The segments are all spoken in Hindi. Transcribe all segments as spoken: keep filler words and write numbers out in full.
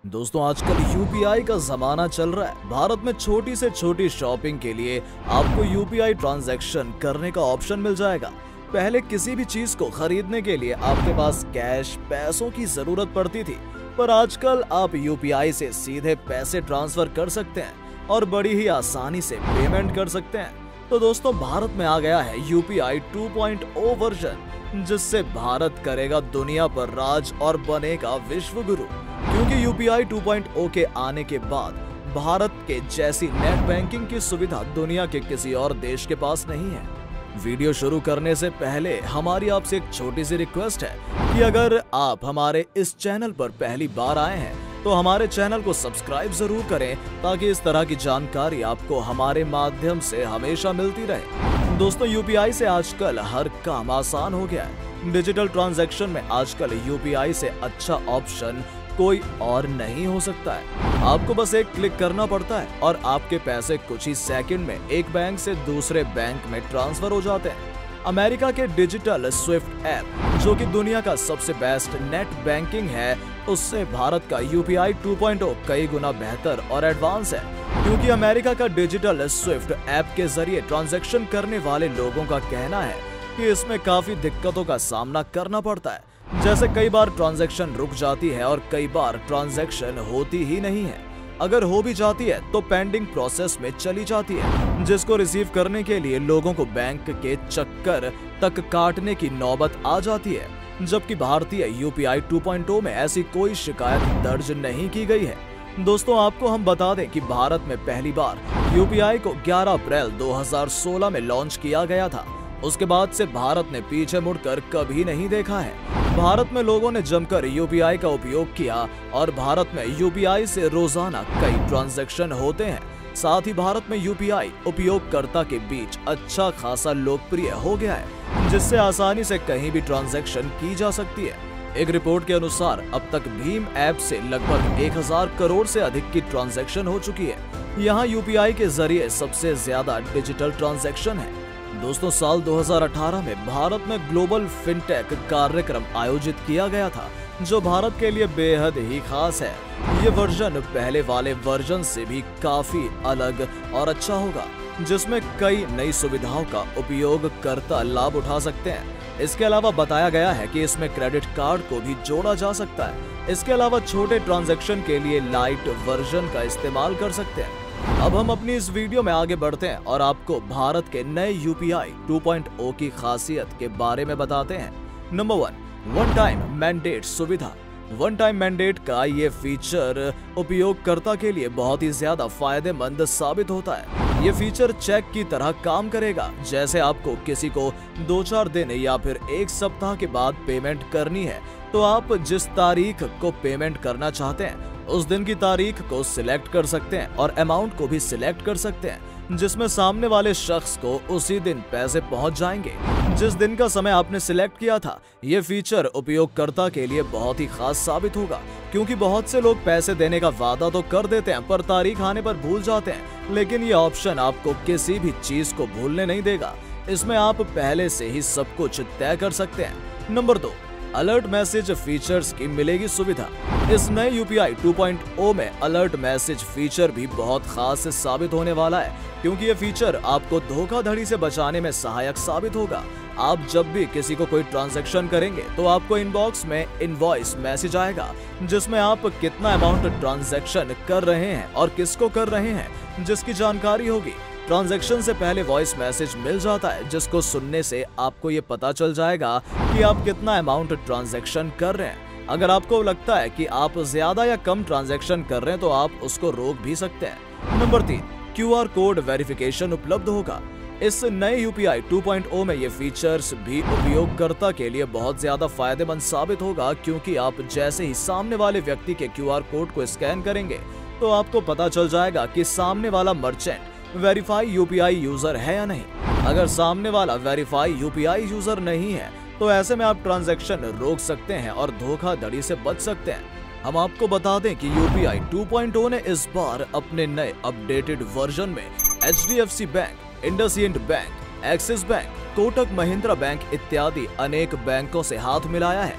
दोस्तों आजकल यूपीआई का जमाना चल रहा है। भारत में छोटी से छोटी शॉपिंग के लिए आपको यूपीआई ट्रांजैक्शन करने का ऑप्शन मिल जाएगा। पहले किसी भी चीज को खरीदने के लिए आपके पास कैश पैसों की जरूरत पड़ती थी, पर आजकल आप यूपीआई से सीधे पैसे ट्रांसफर कर सकते हैं और बड़ी ही आसानी से पेमेंट कर सकते हैं। तो दोस्तों भारत में आ गया है UPI two point O version, जिससे भारत करेगा दुनिया पर राज और बनेगा विश्व गुरु। क्योंकि यूपीआई टू पॉइंट ओ के आने के बाद भारत के जैसी नेट बैंकिंग की सुविधा दुनिया के किसी और देश के पास नहीं है। वीडियो शुरू करने से पहले हमारी आपसे एक छोटी सी रिक्वेस्ट है कि अगर आप हमारे इस चैनल पर पहली बार आए हैं तो हमारे चैनल को सब्सक्राइब जरूर करें, ताकि इस तरह की जानकारी आपको हमारे माध्यम से हमेशा मिलती रहे। दोस्तों यूपीआई से आजकल हर काम आसान हो गया है। डिजिटल ट्रांजैक्शन में आजकल यूपीआई से अच्छा ऑप्शन कोई और नहीं हो सकता है। आपको बस एक क्लिक करना पड़ता है और आपके पैसे कुछ ही सेकंड में एक बैंक से दूसरे बैंक में ट्रांसफर हो जाते हैं। अमेरिका के डिजिटल स्विफ्ट ऐप, जो कि दुनिया का सबसे बेस्ट नेट बैंकिंग है, उससे भारत का यूपीआई टू पॉइंट ओ कई गुना बेहतर और एडवांस है। क्योंकि अमेरिका का डिजिटल स्विफ्ट ऐप के जरिए ट्रांजैक्शन करने वाले लोगों का कहना है कि इसमें काफी दिक्कतों का सामना करना पड़ता है। जैसे कई बार ट्रांजैक्शन रुक जाती है और कई बार ट्रांजैक्शन होती ही नहीं है। अगर हो भी जाती है तो पेंडिंग प्रोसेस में चली जाती है, जिसको रिसीव करने के लिए लोगों को बैंक के चक्कर तक काटने की नौबत आ जाती है। जबकि भारतीय यूपीआई टू पॉइंट ओ में ऐसी कोई शिकायत दर्ज नहीं की गई है। दोस्तों आपको हम बता दें कि भारत में पहली बार यूपीआई को ग्यारह अप्रैल दो हज़ार सोलह में लॉन्च किया गया था। उसके बाद से भारत ने पीछे मुड़कर कभी नहीं देखा है। भारत में लोगों ने जमकर यूपीआई का उपयोग किया और भारत में यूपीआई से रोजाना कई ट्रांजैक्शन होते हैं। साथ ही भारत में यूपीआई उपयोगकर्ता के बीच अच्छा खासा लोकप्रिय हो गया है, जिससे आसानी से कहीं भी ट्रांजैक्शन की जा सकती है। एक रिपोर्ट के अनुसार अब तक भीम ऐप से लगभग एक हज़ार करोड़ से अधिक की ट्रांजैक्शन हो चुकी है। यहाँ यूपीआई के जरिए सबसे ज्यादा डिजिटल ट्रांजैक्शन है। दोस्तों साल दो हज़ार अठारह में भारत में ग्लोबल फिनटेक कार्यक्रम आयोजित किया गया था, जो भारत के लिए बेहद ही खास है। ये वर्जन पहले वाले वर्जन से भी काफी अलग और अच्छा होगा, जिसमें कई नई सुविधाओं का उपयोगकर्ता लाभ उठा सकते हैं। इसके अलावा बताया गया है कि इसमें क्रेडिट कार्ड को भी जोड़ा जा सकता है। इसके अलावा छोटे ट्रांजैक्शन के लिए लाइट वर्जन का इस्तेमाल कर सकते हैं। अब हम अपनी इस वीडियो में आगे बढ़ते हैं और आपको भारत के नए यूपीआई टू पॉइंट ओ की खासियत के बारे में बताते हैं। Number one, one time mandate सुविधा। वन टाइम मैंडेट का ये फीचर उपयोगकर्ता के लिए बहुत ही ज्यादा फायदेमंद साबित होता है। ये फीचर चेक की तरह काम करेगा। जैसे आपको किसी को दो चार दिन या फिर एक सप्ताह के बाद पेमेंट करनी है, तो आप जिस तारीख को पेमेंट करना चाहते हैं उस दिन की तारीख को सिलेक्ट कर सकते हैं और अमाउंट को भी सिलेक्ट कर सकते हैं, जिसमें सामने वाले शख्स को उसी दिन पैसे पहुंच जाएंगे जिस दिन का समय आपने सिलेक्ट किया था। ये फीचर उपयोगकर्ता के लिए बहुत ही खास साबित होगा, क्योंकि बहुत से लोग पैसे देने का वादा तो कर देते हैं पर तारीख आने पर भूल जाते हैं। लेकिन ये ऑप्शन आपको किसी भी चीज को भूलने नहीं देगा। इसमें आप पहले से ही सब कुछ तय कर सकते हैं। नंबर दो, अलर्ट मैसेज फीचर्स की मिलेगी सुविधा। इस नए यूपीआई टू पॉइंट ओ में अलर्ट मैसेज फीचर भी बहुत खास साबित होने वाला है, क्योंकि ये फीचर आपको धोखाधड़ी से बचाने में सहायक साबित होगा। आप जब भी किसी को कोई ट्रांजैक्शन करेंगे तो आपको इनबॉक्स में इनवॉइस मैसेज आएगा, जिसमें आप कितना अमाउंट ट्रांजैक्शन कर रहे हैं और किसको कर रहे हैं, जिसकी जानकारी होगी। ट्रांजैक्शन से पहले वॉइस मैसेज मिल जाता है, जिसको सुनने से आपको ये पता चल जाएगा कि आप कितना अमाउंट ट्रांजैक्शन कर रहे हैं। अगर आपको लगता है कि आप ज्यादा या कम ट्रांजैक्शन कर रहे हैं तो आप उसको रोक भी सकते हैं। नंबर तीन, क्यूआर कोड वेरिफिकेशन उपलब्ध होगा। इस नए यूपीआई टू पॉइंट ओ में ये फीचर्स भी उपयोगकर्ता के लिए बहुत ज्यादा फायदेमंद साबित होगा, क्योंकि आप जैसे ही सामने वाले व्यक्ति के क्यूआर कोड को स्कैन करेंगे तो आपको पता चल जाएगा कि सामने वाला मर्चेंट वेरीफाई यूपीआई यूजर है या नहीं। अगर सामने वाला वेरीफाई यूपीआई यूजर नहीं है तो ऐसे में आप ट्रांजैक्शन रोक सकते हैं और धोखाधड़ी से बच सकते हैं। हम आपको बता दें कि यूपीआई टू पॉइंट ओ ने इस बार अपने नए अपडेटेड वर्जन में HDFC bank, IndusInd bank, Axis bank, Kotak Mahindra bank इत्यादि अनेक बैंकों से हाथ मिलाया है,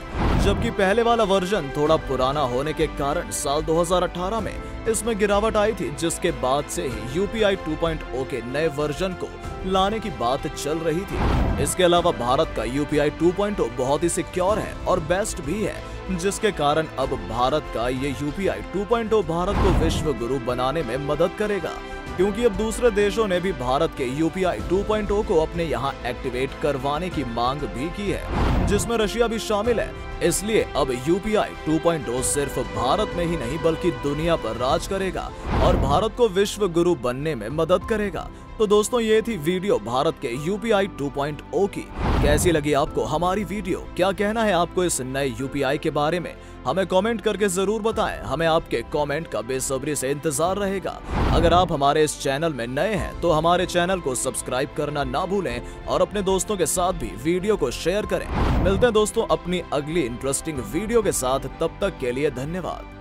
जबकि पहले वाला वर्जन थोड़ा पुराना होने के कारण साल दो हज़ार अठारह में इसमें गिरावट आई थी, जिसके बाद से ही U P I two point O के नए वर्जन को लाने की बात चल रही थी। इसके अलावा भारत का U P I two point O बहुत ही सिक्योर है और बेस्ट भी है, जिसके कारण अब भारत का ये U P I two point O Bharat को विश्व गुरु बनाने में मदद करेगा, क्योंकि अब दूसरे देशों ने भी भारत के U P I two point O को अपने यहाँ एक्टिवेट करवाने की मांग भी की है, जिसमें रशिया भी शामिल है। इसलिए अब U P I two point O सिर्फ भारत में ही नहीं बल्कि दुनिया पर राज करेगा और भारत को विश्व गुरु बनने में मदद करेगा। तो दोस्तों, ये थी वीडियो भारत के U P I two point O की। कैसी लगी आपको हमारी वीडियो? क्या कहना है आपको इस नए यू पी आई के बारे में? हमें कमेंट करके जरूर बताएं। हमें आपके कमेंट का बेसब्री से इंतजार रहेगा। अगर आप हमारे इस चैनल में नए हैं तो हमारे चैनल को सब्सक्राइब करना ना भूलें और अपने दोस्तों के साथ भी वीडियो को शेयर करें। मिलते हैं दोस्तों अपनी अगली इंटरेस्टिंग वीडियो के साथ, तब तक के लिए धन्यवाद।